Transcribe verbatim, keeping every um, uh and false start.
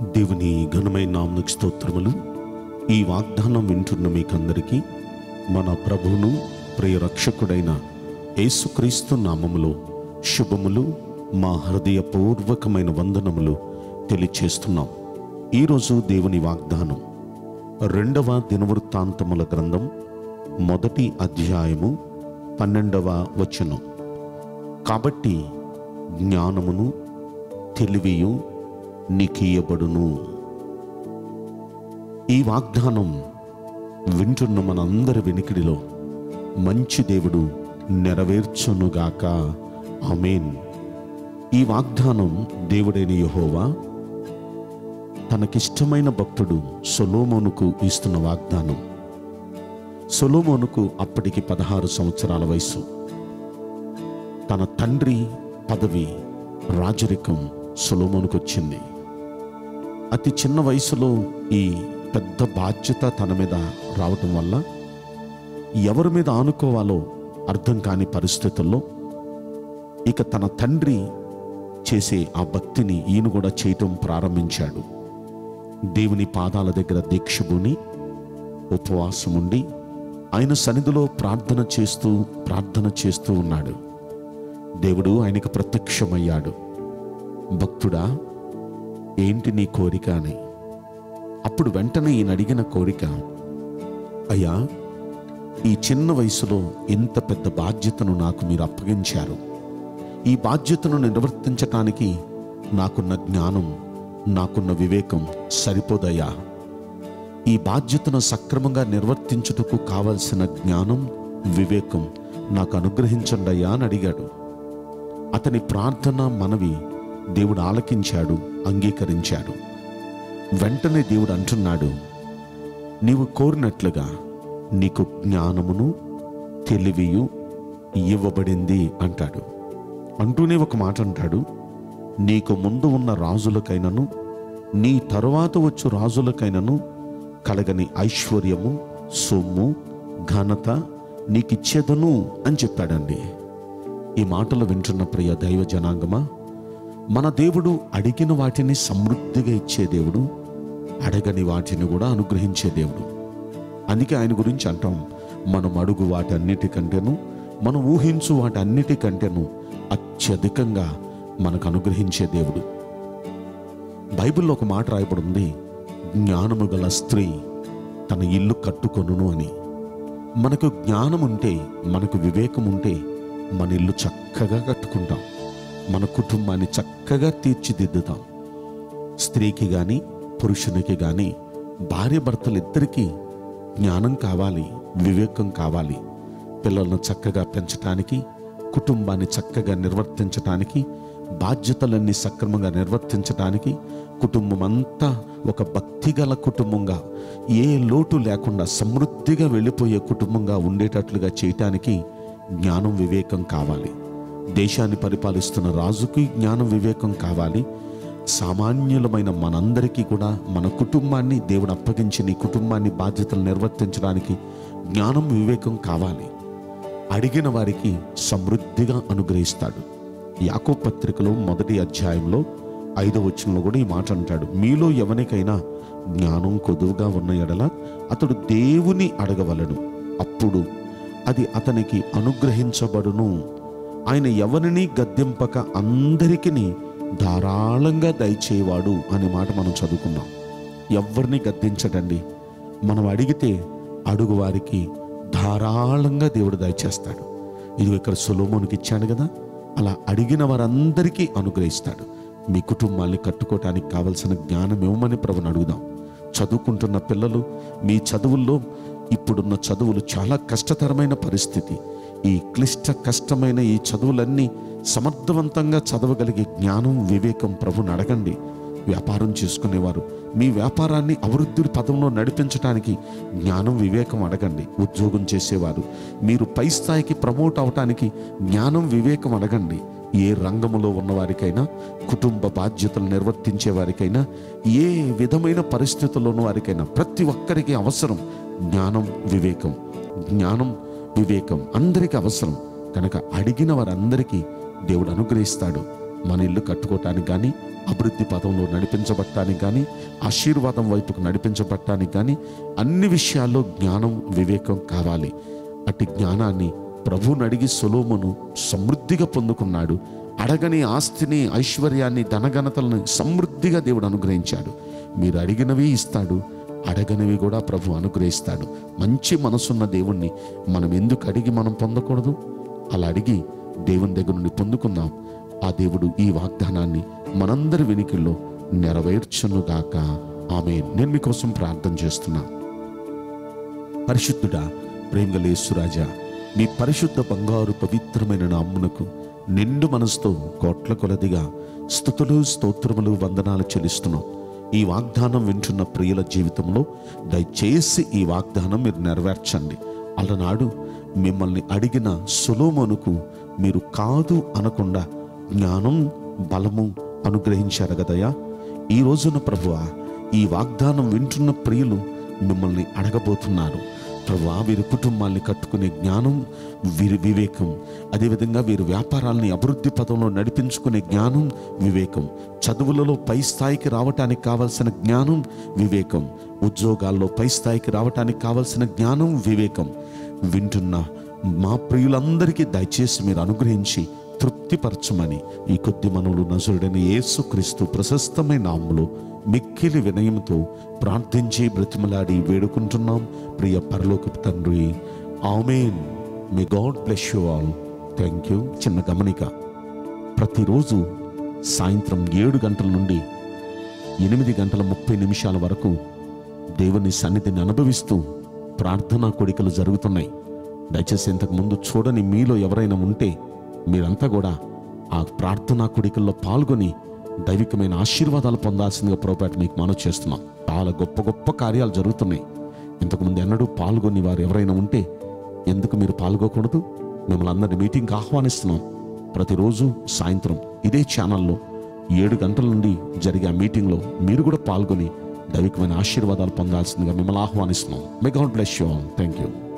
దేవుని ఘనమైన నామమునకు స్తోత్రములు. ఈ వాగ్దానం వింటున్న మీకందరికీ మన ప్రభువును ప్రియ రక్షకుడైన యేసుక్రీస్తు నామములో శుభములు, మా హృదయపూర్వకమైన వందనములు తెలియచేస్తున్నాం. ఈరోజు దేవుని వాగ్దానం రెండవ దినవృత్తాంతముల గ్రంథం మొదటి అధ్యాయము పన్నెండవ వచనం. కాబట్టి జ్ఞానమును తెలివియు నీకియబడును. ఈ వాగ్దానం వింటున్న మనందరి వెనికిడిలో మంచి దేవుడు నెరవేర్చునుగాక. ఆమేన్. ఈ వాగ్దానం దేవుడైన యెహోవా తనకిష్టమైన భక్తుడు సొలొమోనుకు ఇస్తున్న వాగ్దానం. సొలొమోనుకు అప్పటికి పదహారు సంవత్సరాల వయసు. తన తండ్రి పదవి, రాజరికం సొలొమోనుకు వచ్చింది. అతి చిన్న వయసులో ఈ పెద్ద బాధ్యత తన మీద రావటం వల్ల ఎవరి మీద ఆనుకోవాలో అర్థం కాని పరిస్థితుల్లో ఇక తన తండ్రి చేసే ఆ భక్తిని ఈయన కూడా చేయటం ప్రారంభించాడు. దేవుని పాదాల దగ్గర దీక్షభూని ఉపవాసం ఉండి ఆయన సన్నిధిలో ప్రార్థన చేస్తూ ప్రార్థన చేస్తూ ఉన్నాడు. దేవుడు ఆయనకు ప్రత్యక్షమయ్యాడు. భక్తుడా, ఏంటి నీ కోరిక అని. అప్పుడు వెంటనే ఈయన అడిగిన కోరిక, అయ్యా, ఈ చిన్న వయసులో ఇంత పెద్ద బాధ్యతను నాకు మీరు అప్పగించారు. ఈ బాధ్యతను నిర్వర్తించటానికి నాకున్న జ్ఞానం, నాకున్న వివేకం సరిపోదయ్యా. ఈ బాధ్యతను సక్రమంగా నిర్వర్తించుటకు కావలసిన జ్ఞానం, వివేకం నాకు అనుగ్రహించండి అయ్యా అని అడిగాడు. అతని ప్రార్థన, మనవి దేవుడు ఆలకించాడు, అంగీకరించాడు. వెంటనే దేవుడు అంటున్నాడు, నీవు కోరినట్లుగా నీకు జ్ఞానమును తెలివియు ఇవ్వబడింది అంటాడు. అంటూనే ఒక మాట అంటాడు, నీకు ముందు ఉన్న రాజులకైనను నీ తరువాత వచ్చు రాజులకైనను కలగని ఐశ్వర్యము, సొమ్ము, ఘనత నీకిచ్చేదను అని చెప్పాడండి. ఈ మాటలు వింటున్న ప్రియ దైవ జనాంగమా, మన దేవుడు అడిగిన వాటిని సమృద్ధిగా ఇచ్చే దేవుడు, అడగని వాటిని కూడా అనుగ్రహించే దేవుడు. అందుకే ఆయన గురించి అంటాం, మనం అడుగు వాటన్నిటికంటేను, మనం ఊహించు వాటన్నిటికంటేను అత్యధికంగా మనకు అనుగ్రహించే దేవుడు. బైబిల్లో ఒక మాట రాయబడి ఉంది, జ్ఞానము గల స్త్రీ తన ఇల్లు కట్టుకొనును అని. మనకు జ్ఞానం ఉంటే, మనకు వివేకం ఉంటే మన ఇల్లు చక్కగా కట్టుకుంటాం, మన కుటుంబాన్ని చక్కగా తీర్చిదిద్దుతాం. స్త్రీకి కానీ పురుషునికి కానీ భార్య భర్తలు ఇద్దరికీ జ్ఞానం కావాలి, వివేకం కావాలి. పిల్లలను చక్కగా పెంచటానికి, కుటుంబాన్ని చక్కగా నిర్వర్తించటానికి, బాధ్యతలన్నీ సక్రమంగా నిర్వర్తించటానికి, కుటుంబం అంతా ఒక భక్తిగల కుటుంబంగా, ఏ లోటు లేకుండా సమృద్ధిగా వెళ్ళిపోయే కుటుంబంగా ఉండేటట్లుగా చేయటానికి జ్ఞానం, వివేకం కావాలి. దేశాన్ని పరిపాలిస్తున్న రాజుకి జ్ఞానం, వివేకం కావాలి. సామాన్యులమైన మనందరికీ కూడా మన కుటుంబాన్ని దేవుడు అప్పగించిన ఈ కుటుంబాన్ని బాధ్యతలు నిర్వర్తించడానికి జ్ఞానం, వివేకం కావాలి. అడిగిన వారికి సమృద్ధిగా అనుగ్రహిస్తాడు. యాకోబు పత్రికలో మొదటి అధ్యాయంలో ఐదవ వచనంలో కూడా ఈ మాట అంటాడు, మీలో ఎవరికైనా జ్ఞానం కొదువుగా ఉన్న ఎడల అతడు దేవుని అడగవలెను, అప్పుడు అది అతనికి అనుగ్రహించబడును. ఆయన ఎవరిని గద్దింపక అందరికీ ధారాళంగా దయచేవాడు అనే మాట మనం చదువుకున్నాం. ఎవరిని గద్దించడండి. మనం అడిగితే అడుగు వారికి ధారాళంగా దేవుడు దయచేస్తాడు. ఇది ఇక్కడ సొలొమోనుకి ఇచ్చాడు కదా, అలా అడిగిన వారందరికీ అనుగ్రహిస్తాడు. మీ కుటుంబాన్ని కట్టుకోవటానికి కావలసిన జ్ఞానం ఇవ్వమని ప్రభుని అడుగుదాం. చదువుకుంటున్న పిల్లలు, మీ చదువుల్లో ఇప్పుడున్న చదువులు చాలా కష్టతరమైన పరిస్థితి. ఈ క్లిష్ట కష్టమైన ఈ చదువులన్నీ సమర్థవంతంగా చదవగలిగే జ్ఞానం, వివేకం ప్రభుని అడగండి. వ్యాపారం చేసుకునేవారు, మీ వ్యాపారాన్ని అభివృద్ధి పదంలో నడిపించడానికి జ్ఞానం, వివేకం అడగండి. ఉద్యోగం చేసేవారు, మీరు పై స్థాయికి ప్రమోట్ అవటానికి జ్ఞానం, వివేకం అడగండి. ఏ రంగంలో ఉన్నవారికైనా, కుటుంబ బాధ్యతలు నిర్వర్తించే వారికైనా, ఏ విధమైన పరిస్థితుల్లోనూ వారికైనా ప్రతి ఒక్కరికి అవసరం జ్ఞానం, వివేకం. జ్ఞానం, వివేకం అందరికీ అవసరం కనుక అడిగిన వారందరికీ దేవుడు అనుగ్రహిస్తాడు. మన ఇల్లు కట్టుకోవటానికి కానీ, అభివృద్ధి పదంలో నడిపించబడటానికి కానీ, ఆశీర్వాదం వైపుకు నడిపించబడటానికి కానీ అన్ని విషయాల్లో జ్ఞానం, వివేకం కావాలి. అట్టి జ్ఞానాన్ని ప్రభువుని అడిగి సొలొమోను సమృద్ధిగా పొందుకున్నాడు. అడగని ఆస్తిని, ఐశ్వర్యాన్ని, ధనఘనతలను సమృద్ధిగా దేవుడు అనుగ్రహించాడు. మీరు అడిగినవి ఇస్తాడు, అడగనివి కూడా ప్రభు అనుగ్రహిస్తాడు. మంచి మనసున్న దేవుణ్ణి మనం ఎందుకు అడిగి మనం పొందకూడదు? అలా అడిగి దేవుని దగ్గర నుండి పొందుకుందాం. ఆ దేవుడు ఈ వాగ్దానాన్ని మనందరి వెనుకల్లో నెరవేర్చునుగాక. ఆమేన్. నేను మీకోసం ప్రార్థన చేస్తున్నా. పరిశుద్ధుడా, ప్రేమగల యేసురాజా, మీ పరిశుద్ధ బంగారు పవిత్రమైన నామమునకు నిండు మనసుతో కోట్ల కొలదిగా స్తుతులు, స్తోత్రములు, వందనాలు చెల్లిస్తున్నాం. ఈ వాగ్దానం వింటున్న ప్రియుల జీవితంలో దయచేసి ఈ వాగ్దానం మీరు నెరవేర్చండి. అలనాడు మిమ్మల్ని అడిగిన సొలొమోనుకు మీరు కాదు అనకుండా జ్ఞానం, బలము అనుగ్రహించారు కదయ్యా. ఈ రోజున ప్రభువా, ఈ వాగ్దానం వింటున్న ప్రియులు మిమ్మల్ని అడగబోతున్నారు. ప్రభువా, వీరి కుటుంబాన్ని కట్టుకునే జ్ఞానం, వీరి వివేకం, అదేవిధంగా వీరి వ్యాపారాలని అభివృద్ధి పదంలో నడిపించుకునే జ్ఞానం, వివేకం, చదువులలో పై స్థాయికి రావటానికి కావలసిన జ్ఞానం, వివేకం, ఉద్యోగాల్లో పై స్థాయికి రావటానికి కావలసిన జ్ఞానం, వివేకం వింటున్న మా ప్రియులందరికీ దయచేసి మీరు అనుగ్రహించి తృప్తిపరచమని ఈ కొద్ది మనవులు నజరుడైన యేసుక్రీస్తు ప్రశస్తమైన నామములో మిక్కిలి వినయంతో ప్రార్థించి బ్రతిమలాడి వేడుకుంటున్నాం ప్రియ పరలోకపు తండ్రి. ఆమేన్. May God bless you all. Thank you. చిన్న గమనిక. ప్రతిరోజు సాయంత్రం ఏడు గంటల నుండి ఎనిమిది గంటల ముప్పై నిమిషాల వరకు దేవుని సన్నిధిని అనుభవిస్తూ ప్రార్థనా కోడికలు జరుగుతున్నాయి. దయచేసి ఇంతకు ముందు చూడని మీలో ఎవరైనా ఉంటే మీరంతా కూడా ఆ ప్రార్థనా కోడికల్లో పాల్గొని దైవికమైన ఆశీర్వాదాలు పొందాల్సిందిగా ప్రభుపేట మీకు మనవి చేస్తున్నాం. చాలా గొప్ప గొప్ప కార్యాలు జరుగుతున్నాయి. ఇంతకుముందు ఎన్నడూ పాల్గొని వారు ఎవరైనా ఉంటే ఎందుకు మీరు పాల్గొకూడదు? మిమ్మల్ని అందరినీ మీటింగ్కి ఆహ్వానిస్తున్నాం. ప్రతిరోజు సాయంత్రం ఇదే ఛానల్లో ఏడు గంటల నుండి జరిగే ఆ మీటింగ్లో మీరు కూడా పాల్గొని దైవికమైన ఆశీర్వాదాలు పొందాల్సిందిగా మిమ్మల్ని ఆహ్వానిస్తున్నాం. May God bless you all. Thank you.